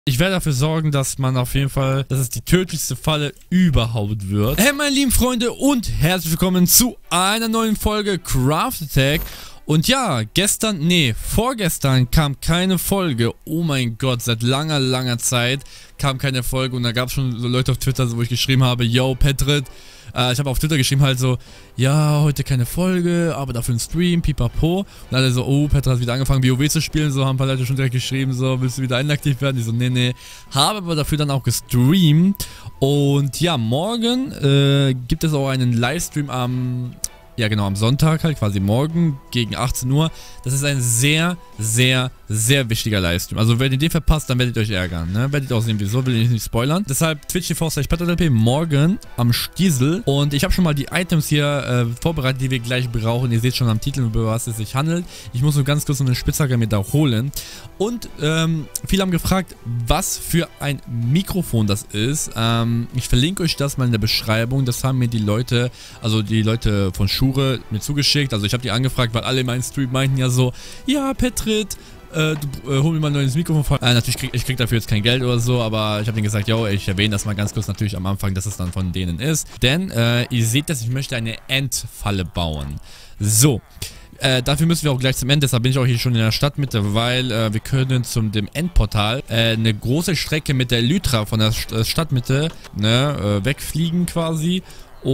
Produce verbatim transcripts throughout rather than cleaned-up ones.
Ich werde dafür sorgen, dass man auf jeden Fall, dass es die tödlichste Falle überhaupt wird. Hey meine lieben Freunde und herzlich willkommen zu einer neuen Folge Craft Attack. Und ja, gestern, nee, vorgestern kam keine Folge. Oh mein Gott, seit langer, langer Zeit kam keine Folge. Und da gab es schon so Leute auf Twitter, wo ich geschrieben habe, yo, Petrit. Äh, ich habe auf Twitter geschrieben halt so, ja, heute keine Folge, aber dafür ein Stream, pipapo. Und alle so, oh, Petrit hat wieder angefangen, WoW zu spielen. So haben ein paar Leute schon direkt geschrieben, so, willst du wieder inaktiv werden? Die so, nee, nee. Habe aber dafür dann auch gestreamt. Und ja, morgen äh, gibt es auch einen Livestream am... Ja genau, am Sonntag halt, quasi morgen gegen achtzehn Uhr. Das ist ein sehr, sehr, sehr wichtiger Livestream. Also wenn ihr den verpasst, dann werdet ihr euch ärgern, ne? Werdet ihr auch sehen, wieso, will ich nicht spoilern. Deshalb twitch T V slash petritlp morgen am Stiesel. Und ich habe schon mal die Items hier äh, vorbereitet, die wir gleich brauchen. Ihr seht schon am Titel, über was es sich handelt. Ich muss nur ganz kurz eine Spitzhacke mit da holen. Und ähm, viele haben gefragt, was für ein Mikrofon das ist. Ähm, ich verlinke euch das mal in der Beschreibung. Das haben mir die Leute, also die Leute von Shure mir zugeschickt. Also ich habe die angefragt, weil alle in meinem Stream meinten ja so, ja Petrit, äh, du, äh, hol mir mal ein neues Mikrofon. Äh, natürlich krieg ich krieg dafür jetzt kein Geld oder so, aber ich habe denen gesagt, yo, ich erwähne das mal ganz kurz natürlich am Anfang, dass es dann von denen ist. Denn äh, ihr seht das, ich möchte eine Endfalle bauen. So. Äh, dafür müssen wir auch gleich zum Ende, deshalb bin ich auch hier schon in der Stadtmitte, weil äh, wir können zum dem Endportal äh, eine große Strecke mit der Elytra von der St Stadtmitte ne, äh, wegfliegen quasi.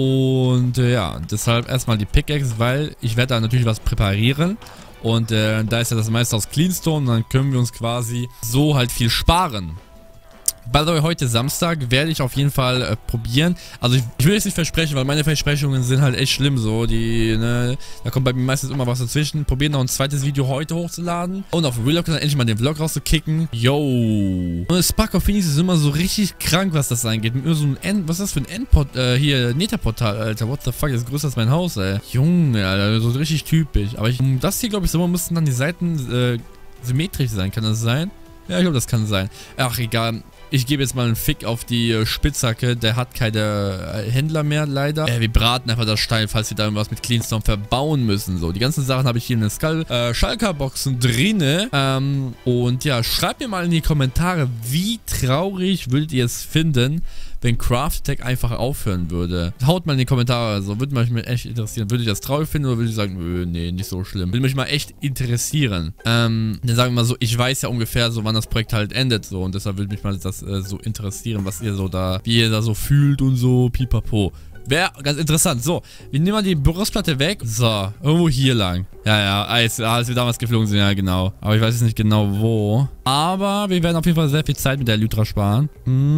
Und äh, ja, deshalb erstmal die Pickaxe, weil ich werde da natürlich was präparieren. Und äh, da ist ja das meiste aus Cleanstone, dann können wir uns quasi so halt viel sparen. By the way, heute Samstag werde ich auf jeden Fall äh, probieren. Also ich, ich will jetzt nicht versprechen, weil meine Versprechungen sind halt echt schlimm so. Die, ne, da kommt bei mir meistens immer was dazwischen. Probieren noch ein zweites Video heute hochzuladen. Und auf Real dann endlich mal den Vlog rauszukicken. Yo. Und Spark of Phoenix ist immer so richtig krank, was das angeht. Mit so ein End, was ist das für ein Endport, äh, hier, Netherportal, Alter. What the fuck, das ist größer als mein Haus, ey. Junge, Alter, so richtig typisch. Aber ich, das hier, glaube ich, so müssten dann die Seiten äh, symmetrisch sein. Kann das sein? Ja, ich glaube, das kann sein. Ach, egal. Ich gebe jetzt mal einen Fick auf die äh, Spitzhacke. Der hat keine äh, Händler mehr, leider. Äh, wir braten einfach das Stein, falls wir da irgendwas mit Cleanstone verbauen müssen. So, die ganzen Sachen habe ich hier in den Skull äh, Schalker-Boxen drinne. Ähm, und ja, schreibt mir mal in die Kommentare, wie traurig würdet ihr es finden, wenn Craft Attack einfach aufhören würde. Haut mal in die Kommentare, also würde mich echt interessieren. Würde ich das traurig finden oder würde ich sagen, nö, nee, nicht so schlimm. Würde mich mal echt interessieren. Ähm, dann sagen wir mal so, ich weiß ja ungefähr so, wann das Projekt halt endet, so. Und deshalb würde mich mal das äh, so interessieren, was ihr so da, wie ihr da so fühlt und so, pipapo. Wäre ganz interessant. So, wir nehmen mal die Brustplatte weg. So, irgendwo hier lang. Ja, ja, Eis, als wir damals geflogen sind, ja, genau. Aber ich weiß jetzt nicht genau wo. Aber wir werden auf jeden Fall sehr viel Zeit mit der Elytra sparen.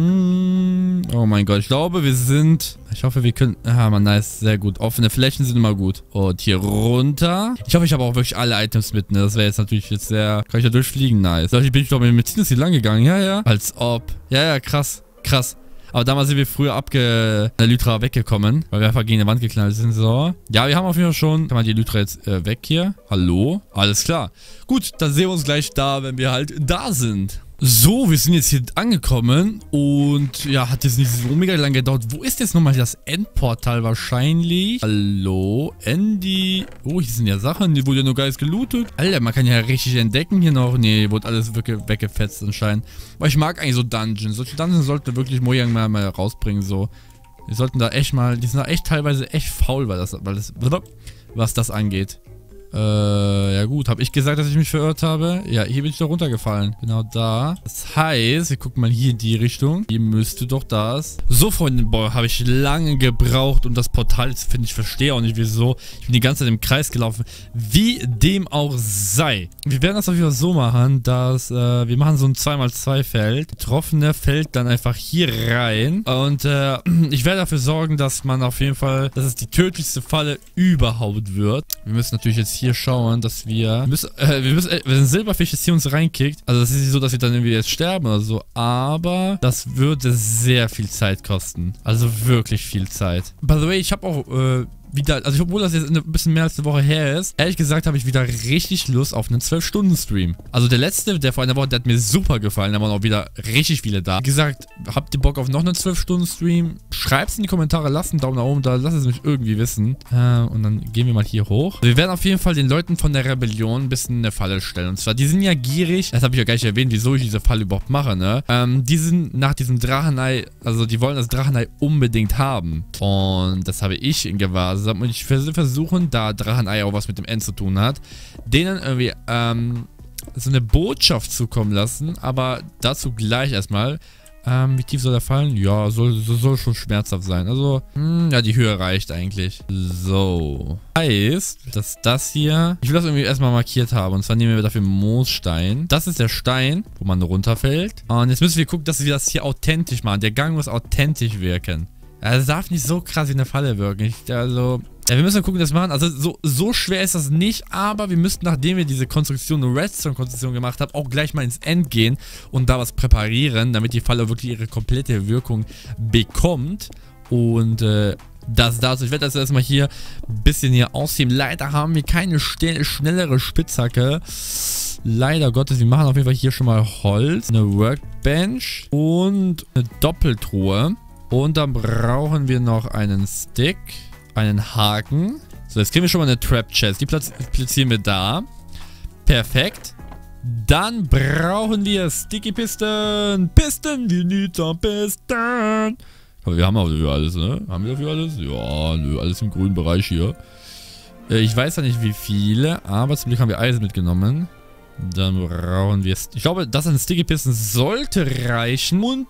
Mm, oh mein Gott, ich glaube, wir sind... Ich hoffe, wir können... Ah, man, nice, sehr gut. Offene Flächen sind immer gut. Und hier runter. Ich hoffe, ich habe auch wirklich alle Items mit, ne? Das wäre jetzt natürlich jetzt sehr... Kann ich da durchfliegen? Nice. Ich bin ich doch mit Metzinus hier lang gegangen. Ja, ja. Als ob. Ja, ja, krass. Krass. Aber damals sind wir früher abge... der Elytra weggekommen, weil wir einfach gegen die Wand geknallt sind. So. Ja, wir haben auf jeden Fall schon... Kann man die Elytra jetzt äh, weg hier? Hallo? Alles klar. Gut, dann sehen wir uns gleich da, wenn wir halt da sind. So, wir sind jetzt hier angekommen und ja, hat jetzt nicht so mega lang gedauert. Wo ist jetzt nochmal das Endportal wahrscheinlich? Hallo? Andy? Oh, hier sind ja Sachen, die wurde ja nur geil gelootet. Alter, man kann ja richtig entdecken hier noch. Nee, wurde alles wirklich weggefetzt anscheinend. Aber ich mag eigentlich so Dungeons. Solche Dungeons sollten wirklich Mojang mal, mal rausbringen, so. Die sollten da echt mal, die sind da echt teilweise echt faul, weil das, weil das, was das angeht. Äh, ja gut. Habe ich gesagt, dass ich mich verirrt habe? Ja, hier bin ich doch runtergefallen. Genau da. Das heißt, wir gucken mal hier in die Richtung. Hier müsste doch das. So, Freunde, boah, habe ich lange gebraucht, um das Portal zu finden. Ich verstehe auch nicht, wieso. Ich bin die ganze Zeit im Kreis gelaufen. Wie dem auch sei. Wir werden das auf jeden Fall so machen, dass, äh, wir machen so ein zwei mal zwei Feld. Betroffener fällt dann einfach hier rein. Und, äh, ich werde dafür sorgen, dass man auf jeden Fall, dass es die tödlichste Falle überhaupt wird. Wir müssen natürlich jetzt hier schauen, dass wir... Müssen, äh, wir müssen, äh, wenn ein Silberfisch jetzt hier uns reinkickt, also das ist nicht so, dass wir dann irgendwie jetzt sterben oder so, aber das würde sehr viel Zeit kosten. Also wirklich viel Zeit. By the way, ich habe auch... Äh, wieder, also obwohl das jetzt ein bisschen mehr als eine Woche her ist, ehrlich gesagt habe ich wieder richtig Lust auf einen zwölf Stunden Stream. Also der letzte, der vor einer Woche, der hat mir super gefallen. Da waren auch wieder richtig viele da. Wie gesagt, habt ihr Bock auf noch einen zwölf Stunden Stream? Schreibt es in die Kommentare, lasst einen Daumen nach oben da, lasst es mich irgendwie wissen. Äh, und dann gehen wir mal hier hoch. Wir werden auf jeden Fall den Leuten von der Rebellion ein bisschen eine Falle stellen. Und zwar, die sind ja gierig. Das habe ich ja gar nicht erwähnt, wieso ich diese Falle überhaupt mache, ne? Ähm, die sind nach diesem Drachenei, also die wollen das Drachenei unbedingt haben. Und das habe ich in Gewahrsam. Und ich versuchen, da Drachenei auch was mit dem End zu tun hat, denen irgendwie, ähm, so eine Botschaft zukommen lassen. Aber dazu gleich erstmal. Ähm, wie tief soll er fallen? Ja, soll, soll schon schmerzhaft sein. Also, mh, ja, die Höhe reicht eigentlich. So. Heißt, dass das hier... Ich will das irgendwie erstmal markiert haben. Und zwar nehmen wir dafür Moosstein. Das ist der Stein, wo man runterfällt. Und jetzt müssen wir gucken, dass wir das hier authentisch machen. Der Gang muss authentisch wirken. Es darf nicht so krass wie eine Falle wirken. Ich, also... Ja, wir müssen gucken, dass wir machen. Also so, so schwer ist das nicht, aber wir müssten, nachdem wir diese Konstruktion, eine Redstone-Konstruktion gemacht haben, auch gleich mal ins End gehen und da was präparieren, damit die Falle wirklich ihre komplette Wirkung bekommt. Und äh, das dazu. Ich werde das erstmal hier ein bisschen hier ausheben. Leider haben wir keine schnellere Spitzhacke. Leider Gottes, wir machen auf jeden Fall hier schon mal Holz, eine Workbench und eine Doppeltruhe. Und dann brauchen wir noch einen Stick. Einen Haken. So, jetzt kriegen wir schon mal eine Trap Chest. Die platz platzieren wir da. Perfekt. Dann brauchen wir Sticky Piston. Piston, we need some Piston. Aber wir haben auch dafür alles, ne? Haben wir dafür alles? Ja, nö, alles im grünen Bereich hier. Äh, ich weiß ja nicht wie viele, aber zum Glück haben wir Eisen mitgenommen. Dann brauchen wir... Ich glaube, das an Sticky Piston sollte reichen. Und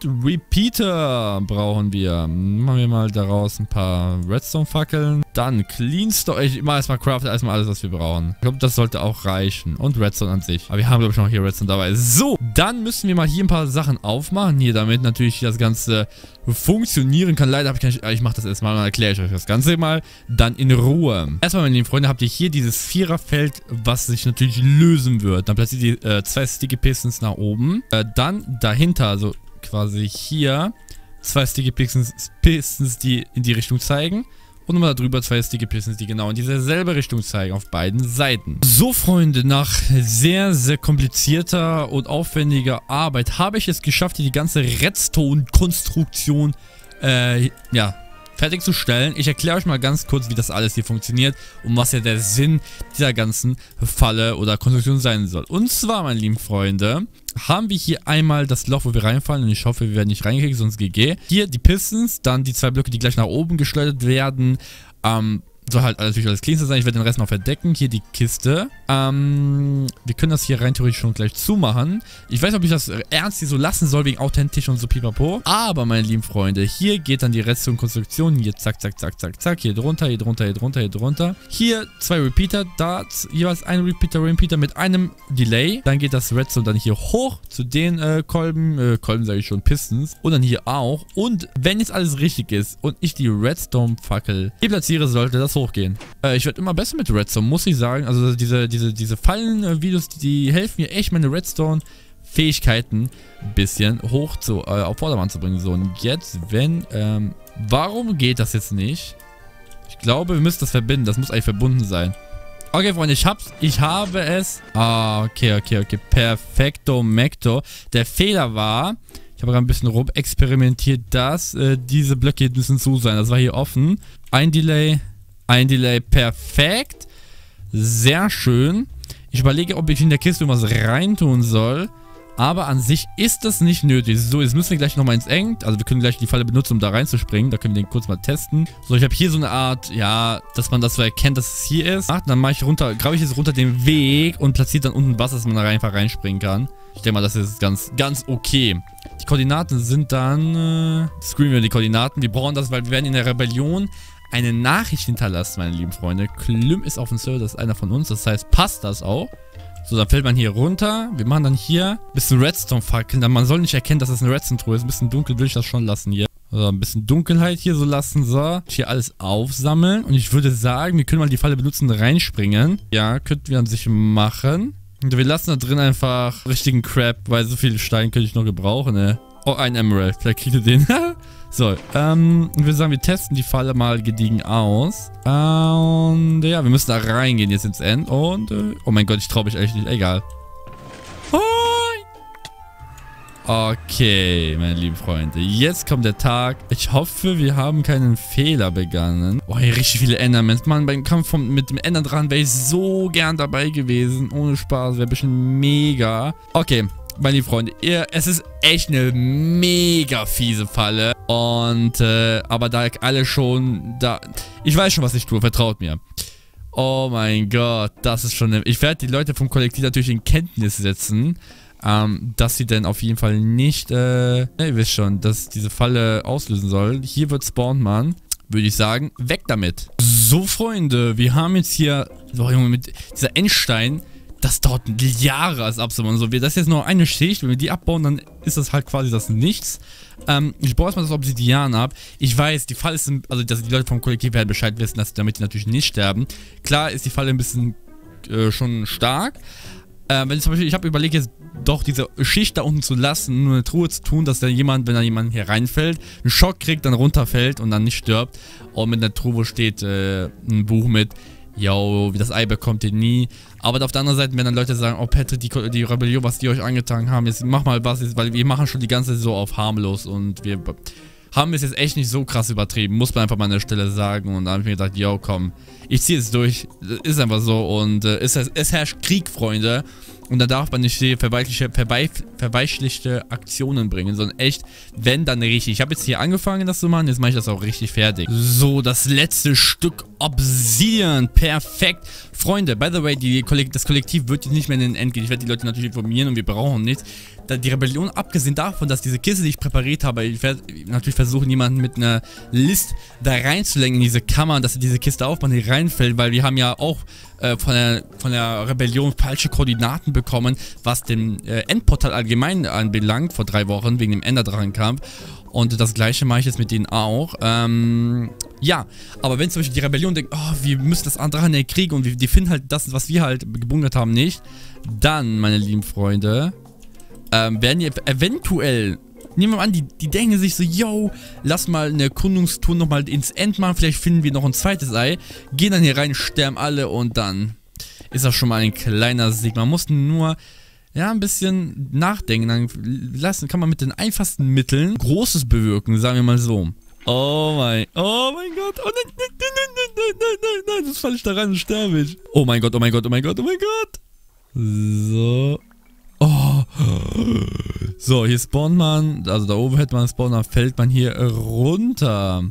Repeater brauchen wir. Machen wir mal daraus ein paar Redstone-Fackeln. Dann Cleanstone. Ich mache erstmal Craft, erstmal alles, was wir brauchen. Ich glaube, das sollte auch reichen. Und Redstone an sich. Aber wir haben, glaube ich, noch hier Redstone dabei. So, dann müssen wir mal hier ein paar Sachen aufmachen. Hier, damit natürlich das Ganze funktionieren kann. Leider habe ich keine... Ich mache das erstmal, dann erkläre ich euch das Ganze mal. Dann in Ruhe. Erstmal, meine lieben Freunde, habt ihr hier dieses Viererfeld, was sich natürlich lösen wird. Dann platziert ihr äh, zwei Sticky Pistons nach oben. Äh, dann dahinter, also quasi hier, zwei Sticky Pistons, Pistons, die in die Richtung zeigen. Und nochmal darüber zwei Sticky Pistons, die genau in dieselbe Richtung zeigen, auf beiden Seiten. So, Freunde, nach sehr, sehr komplizierter und aufwendiger Arbeit habe ich es geschafft, hier die ganze Redstone-Konstruktion, äh, ja, fertigzustellen. Ich erkläre euch mal ganz kurz, wie das alles hier funktioniert und was ja der Sinn dieser ganzen Falle oder Konstruktion sein soll. Und zwar, meine lieben Freunde, haben wir hier einmal das Loch, wo wir reinfallen, und ich hoffe, wir werden nicht reingekriegt, sonst G G. Hier die Pistons, dann die zwei Blöcke, die gleich nach oben geschleudert werden. Ähm, soll halt natürlich alles clean sein. Ich werde den Rest noch verdecken. Hier die Kiste. Ähm, wir können das hier rein theoretisch schon gleich zumachen. Ich weiß nicht, ob ich das ernst hier so lassen soll, wegen authentisch und so pipapo. Aber, meine lieben Freunde, hier geht dann die Redstone-Konstruktion. Hier zack, zack, zack, zack, zack. Hier drunter, hier drunter, hier drunter, hier drunter. Hier zwei Repeater. Da jeweils ein Repeater, Repeater mit einem Delay. Dann geht das Redstone dann hier hoch zu den äh, Kolben. Äh, Kolben sage ich schon, Pistons. Und dann hier auch. Und wenn jetzt alles richtig ist und ich die Redstone-Fackel hier platziere, sollte das hochgehen. Äh, ich werde immer besser mit Redstone, muss ich sagen. Also diese, diese, diese Fallen-Videos, die helfen mir echt, meine Redstone-Fähigkeiten ein bisschen hoch zu, äh, auf Vordermann zu bringen. So, und jetzt, wenn, ähm, warum geht das jetzt nicht? Ich glaube, wir müssen das verbinden. Das muss eigentlich verbunden sein. Okay, Freunde, ich hab's. Ich habe es. Ah, okay, okay, okay. Perfekto, Mekto. Der Fehler war, ich habe gerade ein bisschen rum experimentiert, dass äh, diese Blöcke hier müssen zu sein. Das war hier offen. Ein Delay. Ein Delay, perfekt. Sehr schön. Ich überlege, ob ich in der Kiste was reintun soll. Aber an sich ist das nicht nötig. So, jetzt müssen wir gleich nochmal ins Eng. Also wir können gleich die Falle benutzen, um da reinzuspringen. Da können wir den kurz mal testen. So, ich habe hier so eine Art, ja, dass man das so erkennt, dass es hier ist. Dann mache ich runter, grabe ich jetzt runter den Weg und platziere dann unten Wasser, dass man da einfach reinspringen kann. Ich denke mal, das ist ganz, ganz okay. Die Koordinaten sind dann, äh, screenen wir die Koordinaten. Wir brauchen das, weil wir werden in der Rebellion eine Nachricht hinterlassen, meine lieben Freunde. Klüm ist auf dem Server, das ist einer von uns. Das heißt, passt das auch. So, dann fällt man hier runter. Wir machen dann hier ein bisschen Redstone-Fackeln. Man soll nicht erkennen, dass das eine Redstone-Truhe ist. Ein bisschen dunkel will ich das schon lassen hier. So, ein bisschen Dunkelheit hier so lassen. So, hier alles aufsammeln. Und ich würde sagen, wir können mal die Falle benutzen, reinspringen. Ja, könnten wir an sich machen. Und wir lassen da drin einfach richtigen Crap, weil so viel Stein könnte ich noch gebrauchen, ne? Oh, ein Emerald. Vielleicht kriegt ihr den. So, ähm, ich würde sagen, wir testen die Falle mal gediegen aus. Und ja, wir müssen da reingehen jetzt ins End. Und, äh, oh mein Gott, ich traue mich echt nicht. Egal. Okay, meine lieben Freunde. Jetzt kommt der Tag. Ich hoffe, wir haben keinen Fehler begangen. Oh, hier richtig viele Endermans. Mann, beim Kampf vom, mit dem Ender dran wäre ich so gern dabei gewesen. Ohne Spaß. Wäre ein bisschen mega. Okay, meine lieben Freunde. Ihr, es ist echt eine mega fiese Falle. Und, äh, aber da alle schon da... Ich weiß schon, was ich tue. Vertraut mir. Oh mein Gott. Das ist schon... Eine, ich werde die Leute vom Kollektiv natürlich in Kenntnis setzen. Ähm, dass sie denn auf jeden Fall nicht, äh, ne, ihr wisst schon, dass diese Falle auslösen soll. Hier wird spawnt man, würde ich sagen, weg damit. So, Freunde, wir haben jetzt hier, oh Junge, mit dieser Endstein, das dauert Jahre als abzubauen. So, das ist jetzt nur eine Schicht, wenn wir die abbauen, dann ist das halt quasi das Nichts. Ähm, ich baue erstmal das Obsidian ab. Ich weiß, die Falle ist, also, dass die Leute vom Kollektiv werden Bescheid wissen, dass, damit die natürlich nicht sterben. Klar ist die Falle ein bisschen, äh, schon stark. Äh, wenn ich zum Beispiel, ich habe überlegt, jetzt doch diese Schicht da unten zu lassen, nur eine Truhe zu tun, dass da jemand, wenn da jemand hier reinfällt, einen Schock kriegt, dann runterfällt und dann nicht stirbt. Und mit einer Truhe, wo steht äh, ein Buch mit, yo, wie das Ei bekommt ihr nie. Aber auf der anderen Seite, wenn dann Leute sagen, oh Patrick, die, die Rebellion, was die euch angetan haben, jetzt mach mal was, jetzt, weil wir machen schon die ganze Zeit so auf harmlos und wir haben es jetzt echt nicht so krass übertrieben, muss man einfach mal an der Stelle sagen. Und da habe ich mir gedacht, yo, komm, ich ziehe es durch, ist einfach so und äh, es, es herrscht Krieg, Freunde. Und da darf man nicht verweichlichte, verweichlichte Aktionen bringen, sondern echt, wenn, dann richtig. Ich habe jetzt hier angefangen, das zu machen, jetzt mache ich das auch richtig fertig. So, das letzte Stück Obsidian. Perfekt. Freunde, by the way, die Kollek das Kollektiv wird jetzt nicht mehr in den End gehen. Ich werde die Leute natürlich informieren und wir brauchen nichts. Da die Rebellion, abgesehen davon, dass diese Kiste, die ich präpariert habe, ich werde natürlich versuchen, jemanden mit einer List da reinzulenken in diese Kammer, dass er diese Kiste aufmacht, die reinfällt, weil wir haben ja auch äh, von, der, von der Rebellion falsche Koordinaten bekommen, was den äh, Endportal allgemein anbelangt, vor drei Wochen, wegen dem Enderdrachenkampf. Und das gleiche mache ich jetzt mit denen auch. Ähm, ja, aber wenn zum Beispiel die Rebellion denkt, oh, wir müssen das Drachen kriegen und wir, die finden halt das, was wir halt gebungert haben, nicht, dann, meine lieben Freunde, ähm, werden die eventuell, nehmen wir mal an, die, die denken sich so, yo, lass mal eine Erkundungstour nochmal ins End machen, vielleicht finden wir noch ein zweites Ei, gehen dann hier rein, sterben alle und dann ist das schon mal ein kleiner Sieg. Man muss nur... ja, ein bisschen nachdenken, dann lassen, kann man mit den einfachsten Mitteln Großes bewirken, sagen wir mal so. Oh mein, oh mein Gott, oh nein, nein, nein, nein, nein, nein, nein, nein, das falle ich da rein und sterbe ich. Oh mein Gott, oh mein Gott, oh mein Gott, oh mein Gott. So. Oh. So, hier spawnt man, also da oben hätte man spawnen, dann fällt man hier runter.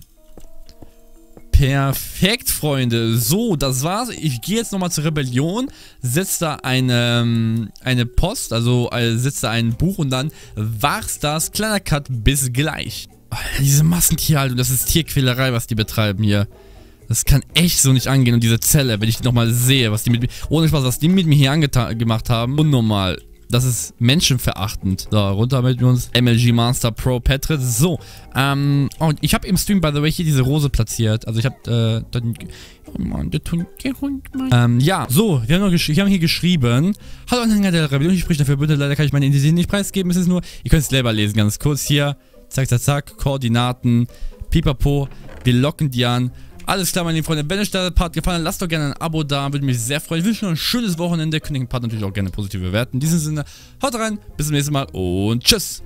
Perfekt, Freunde. So, das war's. Ich gehe jetzt nochmal zur Rebellion, setze da eine, eine Post, also äh, setze da ein Buch und dann war's das. Kleiner Cut, bis gleich. Alter, diese Massentierhaltung, das ist Tierquälerei, was die betreiben hier. Das kann echt so nicht angehen. Und diese Zelle, wenn ich die nochmal sehe, was die mit mir, ohne Spaß, was die mit mir hier gemacht haben, unnormal. Das ist menschenverachtend. So, runter mit uns. M L G Master Pro Patrick. So, ähm, und ich habe im Stream, by the way, hier diese Rose platziert. Also ich habe, äh, dann, oh Mann, der Hund, der Hund, Mann. Ähm, ja, so, wir haben, noch wir haben hier geschrieben. Hallo Anhänger der Rebellion, ich spreche dafür, bitte, leider kann ich meine Identität nicht preisgeben. Es ist nur, ihr könnt es selber lesen, ganz kurz hier. Zack, zack, zack, Koordinaten, pipapo, wir locken die an. Alles klar, meine lieben Freunde, wenn euch der Part gefallen hat, lasst doch gerne ein Abo da, würde mich sehr freuen. Ich wünsche euch noch ein schönes Wochenende, könnt den Part natürlich auch gerne positiv bewerten. In diesem Sinne, haut rein, bis zum nächsten Mal und tschüss!